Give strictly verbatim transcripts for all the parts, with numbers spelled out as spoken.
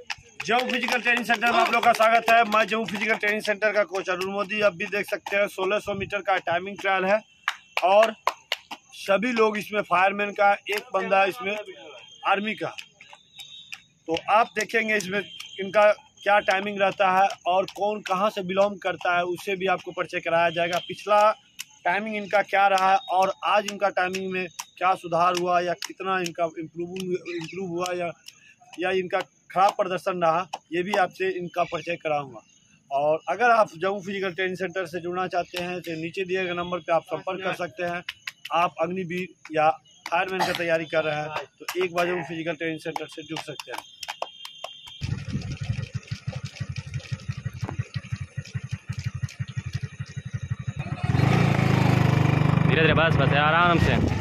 Jammu physical training centre में आप लोग का स्वागत है। मैं जम्मू फिजिकल ट्रेनिंग सेंटर का कोच अरुण मोदी। अब भी देख सकते हैं सोलह सौ मीटर का टाइमिंग ट्रायल है और सभी लोग इसमें फायरमैन का, एक बंदा इसमें आर्मी का। तो आप देखेंगे इसमें इनका क्या टाइमिंग रहता है और कौन कहां से बिलोंग करता है उससे भी आपको परिचय कराया जाएगा। पिछला टाइमिंग इनका क्या रहा और आज इनका टाइमिंग में क्या सुधार हुआ या कितना इनका इम्प्रूव इम्प्रूव हुआ या या इनका खराब प्रदर्शन रहा, ये भी आपसे इनका परिचय कराऊंगा। और अगर आप जम्मू फिजिकल ट्रेनिंग सेंटर से जुड़ना चाहते हैं तो नीचे दिए गए नंबर पे आप संपर्क कर सकते हैं। आप अग्निवीर या फायरमैन की तैयारी कर रहे हैं तो एक बार जम्मू फिजिकल ट्रेनिंग सेंटर से जुड़ सकते हैं। धीरे धीरे बस बस आराम से।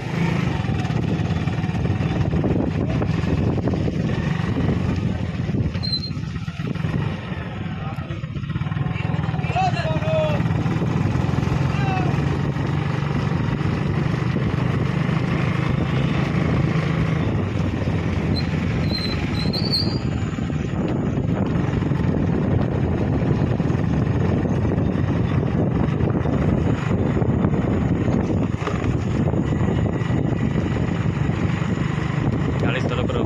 चालीस चलो करो।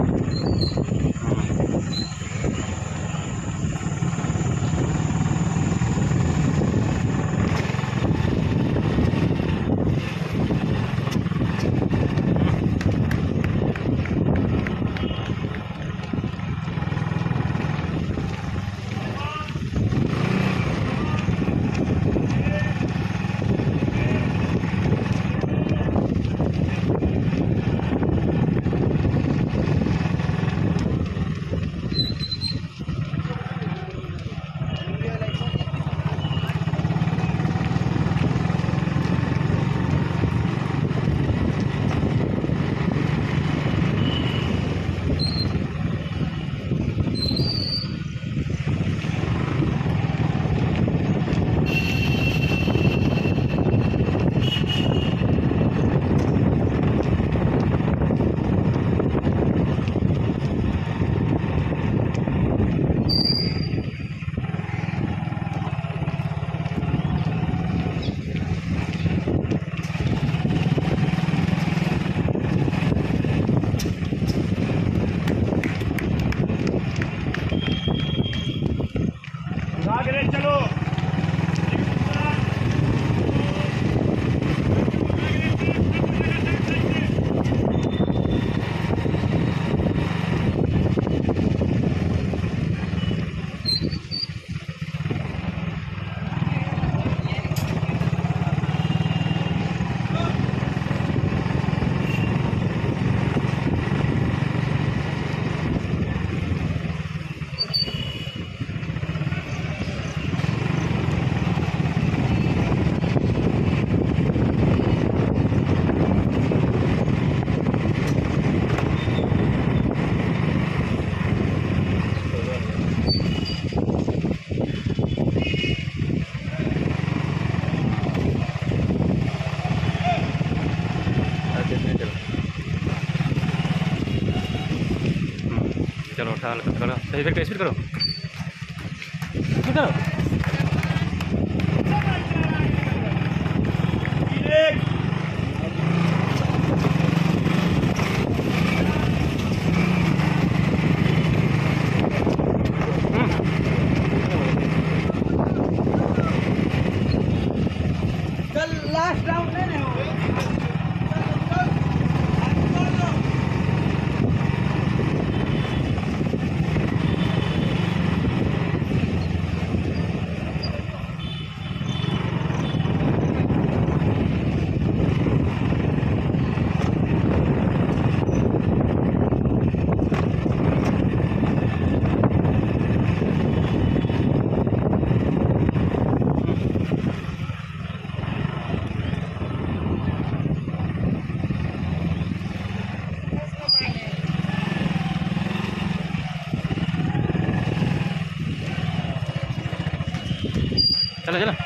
आगे चलो। चलो उठा करो, सही फिर स्पीड करो, स्पीड करो। चल लास्ट राउंड लेने हो। चलो चलो।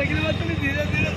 साइकिल में तो धीरे धीरे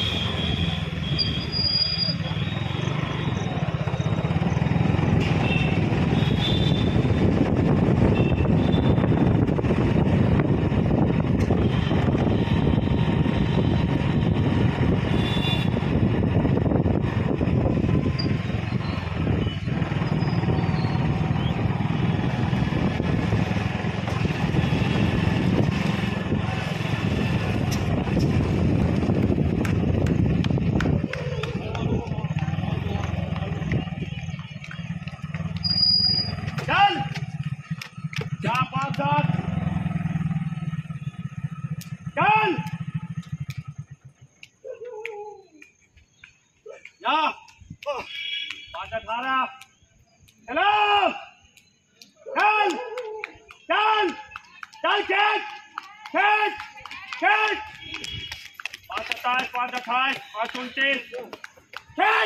चल चार पाँच सात चल जा पाँच अठारह चलो चल चल चल खेच खेच खेच पाँच सत्ताईस पाँच अट्ठाईस पाँच उनतीस खेच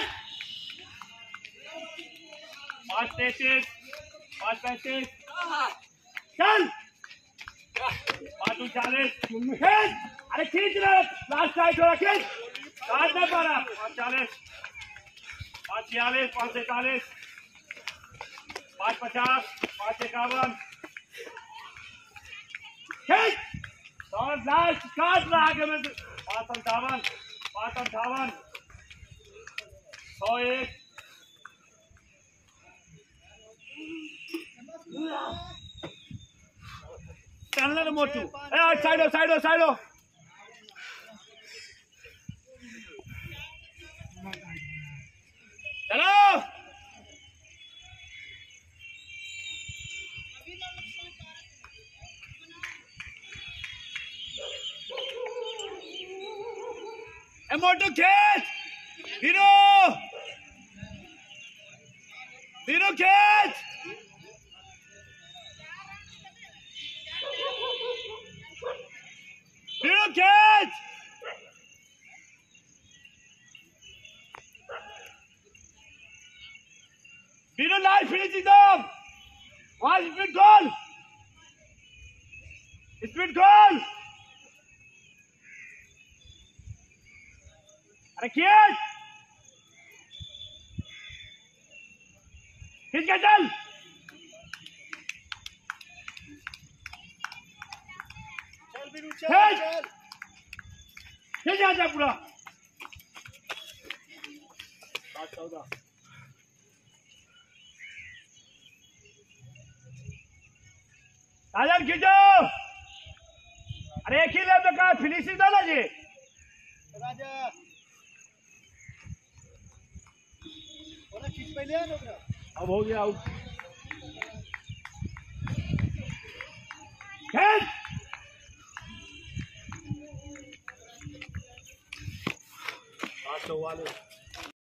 पाँच तैतीस पाँच पैंतीस चल पाँच उनचालीस खींच अरे खींच रहे लास्ट साइड हो खींच सात में बारह पाँच चालीस पाँच छियालीस पाँच सैंतालीस पाँच पचास पाँच इक्यावन खींच और लास्ट काट रहा आगे में पाँच संतावन पाँच अंठावन सौ एक चलने दे मोटू ए साइड हो साइड हो साइड हो चलो ए मोटू खेच हीरो हीरो खेच हीरो खेच हीरो लाइफ फिनिश एकदम वहां स्पीड गोल स्पीड गोल अरे खेच खींच के चल खेच खींच आ जा पूरा सात चौदह साजन खींचो अरे एक ही ले तो कहा फिनिशिंग दो ना जी राजा खींच पहले अब हो गया आउट खेच पाँच चौवालीस